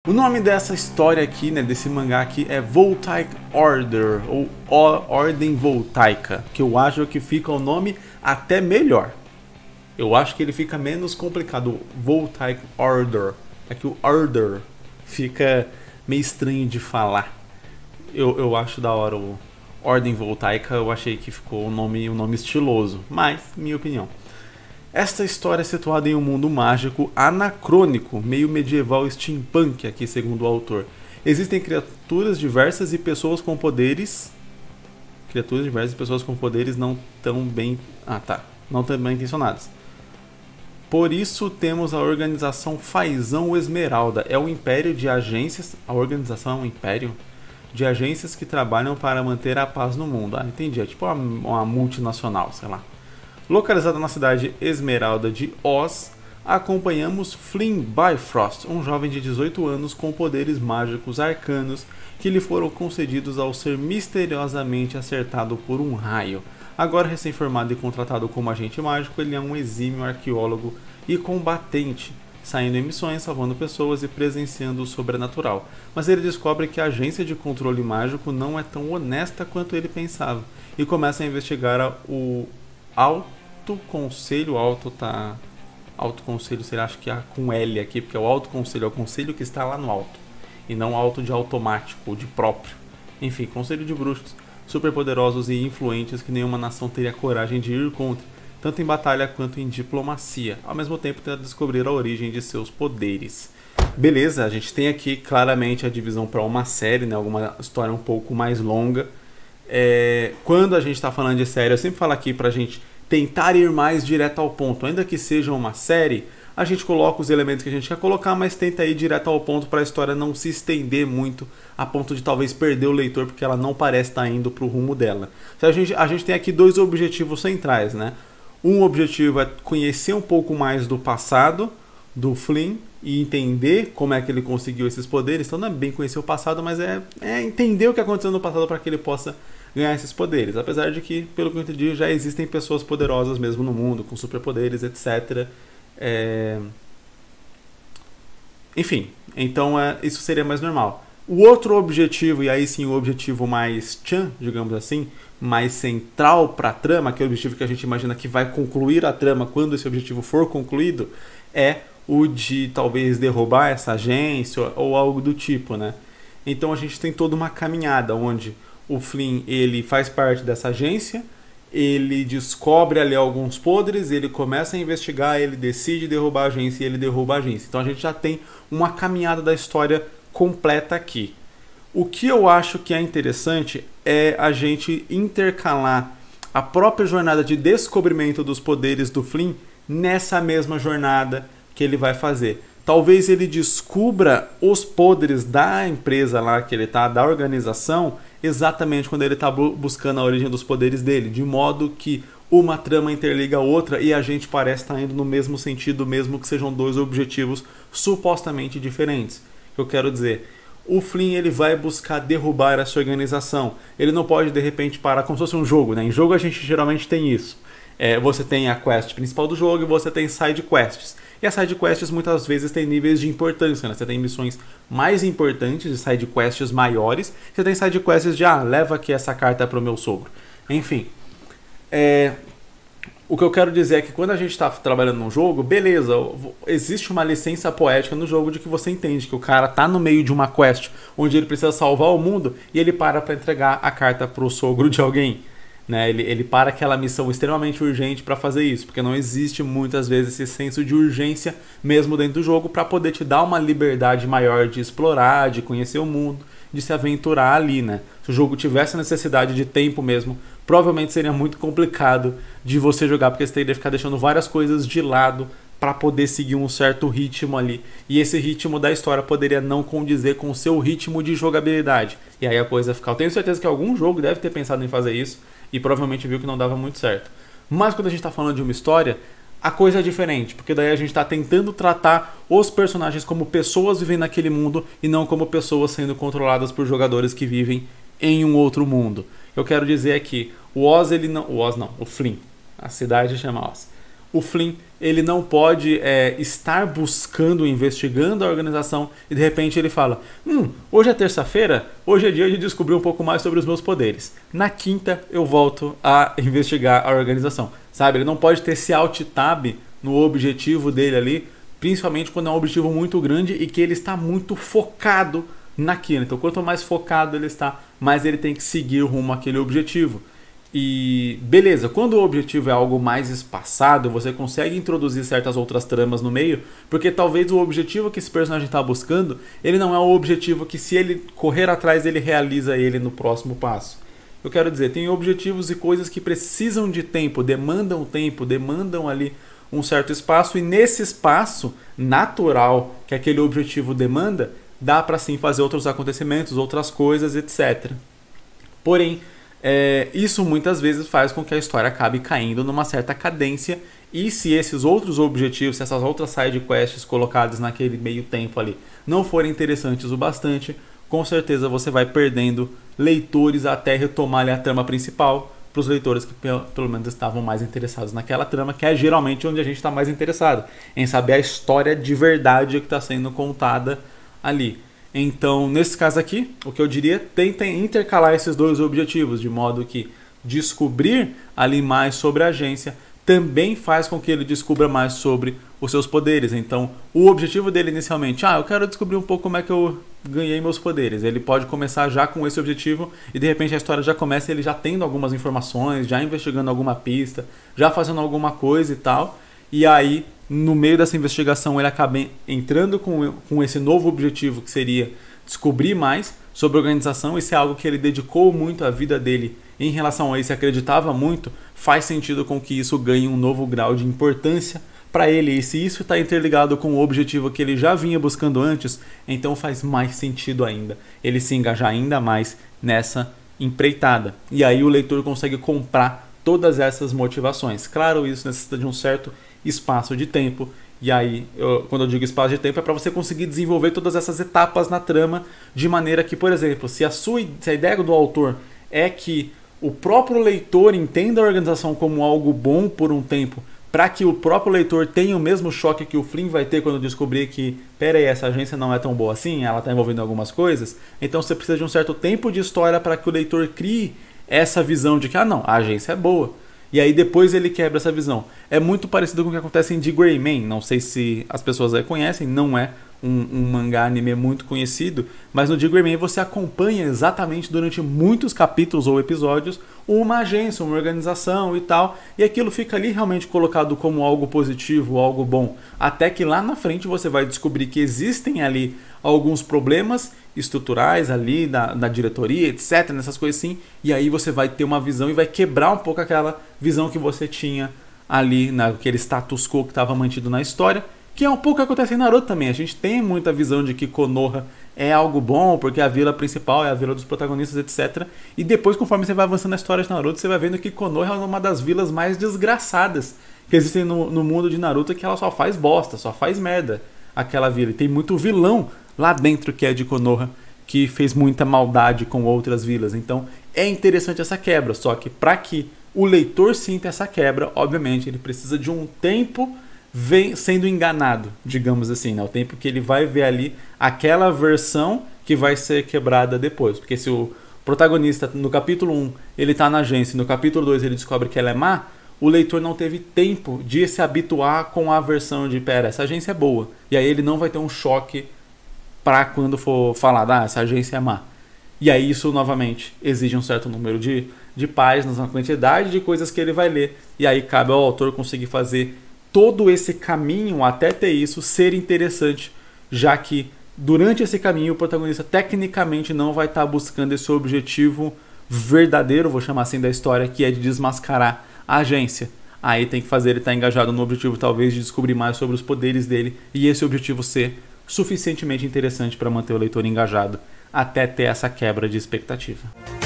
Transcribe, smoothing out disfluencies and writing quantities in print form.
O nome dessa história aqui, né, desse mangá aqui é Voltaic Order, ou Ordem Voltaica, que eu acho que fica o nome até melhor. Eu acho que ele fica menos complicado, Voltaic Order. É que o Order fica meio estranho de falar. Eu acho da hora o Ordem Voltaica, eu achei que ficou um nome estiloso, mas minha opinião. Esta história é situada em um mundo mágico anacrônico, meio medieval steampunk aqui segundo o autor. Existem criaturas diversas e pessoas com poderes. Criaturas diversas e pessoas com poderes não tão bem intencionadas. Por isso temos a organização Fazão Esmeralda. É um império de agências. A organização é um império de agências que trabalham para manter a paz no mundo. Ah, entendi. É tipo uma multinacional, sei lá. Localizada na cidade Esmeralda de Oz, acompanhamos Flynn Bifrost, um jovem de 18 anos com poderes mágicos arcanos que lhe foram concedidos ao ser misteriosamente acertado por um raio. Agora recém-formado e contratado como agente mágico, ele é um exímio arqueólogo e combatente, saindo em missões, salvando pessoas e presenciando o sobrenatural. Mas ele descobre que a agência de controle mágico não é tão honesta quanto ele pensava e começa a investigar o Alto Conselho, Alto Conselho, será acho que é com L aqui, porque é o Alto Conselho, é o conselho que está lá no alto, e não alto de automático ou de próprio. Enfim, conselho de bruxos, superpoderosos e influentes que nenhuma nação teria coragem de ir contra, tanto em batalha quanto em diplomacia, ao mesmo tempo tenta descobrir a origem de seus poderes. Beleza, a gente tem aqui claramente a divisão para uma série, né, alguma história um pouco mais longa. Quando a gente está falando de série, eu sempre falo aqui pra gente tentar ir mais direto ao ponto. Ainda que seja uma série, a gente coloca os elementos que a gente quer colocar, mas tenta ir direto ao ponto para a história não se estender muito a ponto de talvez perder o leitor, porque ela não parece estar indo para o rumo dela. A gente tem aqui dois objetivos centrais, né? Um objetivo é conhecer um pouco mais do passado do Flynn e entender como é que ele conseguiu esses poderes. Então não é bem conhecer o passado, mas é entender o que aconteceu no passado para que ele possa ganhar esses poderes. Apesar de que, pelo que eu entendi, já existem pessoas poderosas mesmo no mundo, com superpoderes, etc. Enfim, então isso seria mais normal. O outro objetivo, e aí sim o objetivo mais digamos assim, mais central para a trama, que é o objetivo que a gente imagina que vai concluir a trama quando esse objetivo for concluído, é o de talvez derrubar essa agência ou algo do tipo, né? Então a gente tem toda uma caminhada onde o Flynn, ele faz parte dessa agência, ele descobre ali alguns podres, ele começa a investigar, ele decide derrubar a agência e ele derruba a agência. Então a gente já tem uma caminhada da história completa aqui. O que eu acho que é interessante é a gente intercalar a própria jornada de descobrimento dos poderes do Flynn nessa mesma jornada que ele vai fazer. Talvez ele descubra os podres da empresa lá que ele está, da organização, exatamente quando ele está buscando a origem dos poderes dele, de modo que uma trama interliga a outra e a gente parece estar indo no mesmo sentido, mesmo que sejam dois objetivos supostamente diferentes. Eu quero dizer, o Flynn ele vai buscar derrubar essa organização. Ele não pode de repente parar como se fosse um jogo, né? Em jogo a gente geralmente tem isso. Você tem a quest principal do jogo e você tem side quests. E as side quests muitas vezes têm níveis de importância, né? Você tem missões mais importantes e side quests maiores. Você tem side quests de, leva aqui essa carta para o meu sogro. Enfim, o que eu quero dizer é que quando a gente está trabalhando num jogo, beleza, existe uma licença poética no jogo de que você entende que o cara tá no meio de uma quest onde ele precisa salvar o mundo e ele para entregar a carta para o sogro de alguém. Né? Ele para aquela missão extremamente urgente para fazer isso, porque não existe muitas vezes esse senso de urgência mesmo dentro do jogo para poder te dar uma liberdade maior de explorar, de conhecer o mundo, de se aventurar ali, né? Se o jogo tivesse necessidade de tempo mesmo, provavelmente seria muito complicado de você jogar, porque você teria que ficar deixando várias coisas de lado para poder seguir um certo ritmo ali, e esse ritmo da história poderia não condizer com o seu ritmo de jogabilidade, e aí a coisa fica... Eu tenho certeza que algum jogo deve ter pensado em fazer isso e provavelmente viu que não dava muito certo. Mas quando a gente está falando de uma história, a coisa é diferente, porque daí a gente está tentando tratar os personagens como pessoas vivendo naquele mundo e não como pessoas sendo controladas por jogadores que vivem em um outro mundo. Eu quero dizer que o Flynn, a cidade chama Oz. o Flynn ele não pode estar buscando, investigando a organização e de repente ele fala: hoje é terça-feira, hoje é dia de descobrir um pouco mais sobre os meus poderes. Na quinta eu volto a investigar a organização. Sabe? Ele não pode ter esse alt-tab no objetivo dele ali, principalmente quando é um objetivo muito grande e que ele está muito focado naquilo. Então quanto mais focado ele está, mais ele tem que seguir rumo àquele objetivo. E beleza, quando o objetivo é algo mais espaçado, você consegue introduzir certas outras tramas no meio, porque talvez o objetivo que esse personagem está buscando, ele não é o objetivo que, se ele correr atrás, ele realiza ele no próximo passo. Eu quero dizer, tem objetivos e coisas que precisam de tempo, demandam ali um certo espaço, e nesse espaço natural que aquele objetivo demanda, dá para sim fazer outros acontecimentos, outras coisas, etc. Porém, isso muitas vezes faz com que a história acabe caindo numa certa cadência, e se esses outros objetivos, se essas outras side quests colocadas naquele meio tempo ali não forem interessantes o bastante, com certeza você vai perdendo leitores até retomar ali a trama principal, para os leitores que pelo menos estavam mais interessados naquela trama, que é geralmente onde a gente está mais interessado, em saber a história de verdade que está sendo contada ali. Então, nesse caso aqui, o que eu diria, tentem intercalar esses dois objetivos, de modo que descobrir ali mais sobre a agência também faz com que ele descubra mais sobre os seus poderes. Então, o objetivo dele inicialmente, eu quero descobrir um pouco como é que eu ganhei meus poderes. Ele pode começar já com esse objetivo e de repente a história já começa ele já tendo algumas informações, já investigando alguma pista, já fazendo alguma coisa e tal. E aí, no meio dessa investigação, ele acaba entrando com esse novo objetivo, que seria descobrir mais sobre a organização. Isso é algo que ele dedicou muito a vida dele em relação a isso, acreditava muito, faz sentido com que isso ganhe um novo grau de importância para ele. E se isso está interligado com o objetivo que ele já vinha buscando antes, então faz mais sentido ainda ele se engajar ainda mais nessa empreitada. E aí o leitor consegue comprar todas essas motivações. Claro, isso necessita de um certo espaço de tempo, e aí quando eu digo espaço de tempo é para você conseguir desenvolver todas essas etapas na trama, de maneira que, por exemplo, se a ideia do autor é que o próprio leitor entenda a organização como algo bom por um tempo, para que o próprio leitor tenha o mesmo choque que o Flynn vai ter quando descobrir que, pera aí, essa agência não é tão boa assim, ela está envolvendo algumas coisas, então você precisa de um certo tempo de história para que o leitor crie essa visão de que, não, a agência é boa. E aí depois ele quebra essa visão. É muito parecido com o que acontece em The Gray Man. Não sei se as pessoas aí conhecem, não é um mangá anime muito conhecido, mas no The Gray Man você acompanha exatamente durante muitos capítulos ou episódios uma agência, uma organização e tal, e aquilo fica ali realmente colocado como algo positivo, algo bom, até que lá na frente você vai descobrir que existem ali alguns problemas estruturais ali da diretoria, etc, nessas coisas assim, e aí você vai ter uma visão e vai quebrar um pouco aquela visão que você tinha ali, naquele status quo que estava mantido na história, que é um pouco o que acontece em Naruto também. A gente tem muita visão de que Konoha é algo bom, porque a vila principal é a vila dos protagonistas, etc. E depois, conforme você vai avançando na história de Naruto, você vai vendo que Konoha é uma das vilas mais desgraçadas que existem no mundo de Naruto, que ela só faz bosta, só faz merda, aquela vila. E tem muito vilão lá dentro que é de Konoha, que fez muita maldade com outras vilas. Então é interessante essa quebra, só que para que o leitor sinta essa quebra, obviamente ele precisa de um tempo sendo enganado, digamos assim, né? O tempo que ele vai ver ali aquela versão que vai ser quebrada depois. Porque se o protagonista no capítulo 1 ele está na agência e no capítulo 2 ele descobre que ela é má, o leitor não teve tempo de se habituar com a versão de, pera, essa agência é boa. E aí ele não vai ter um choque para quando for falar, essa agência é má. E aí isso novamente exige um certo número de páginas, uma quantidade de coisas que ele vai ler. E aí cabe ao autor conseguir fazer todo esse caminho até ter isso ser interessante, já que durante esse caminho o protagonista tecnicamente não vai estar buscando esse objetivo verdadeiro, vou chamar assim, da história, que é de desmascarar a agência. Aí tem que fazer ele estar engajado no objetivo talvez de descobrir mais sobre os poderes dele, e esse objetivo ser suficientemente interessante para manter o leitor engajado até ter essa quebra de expectativa.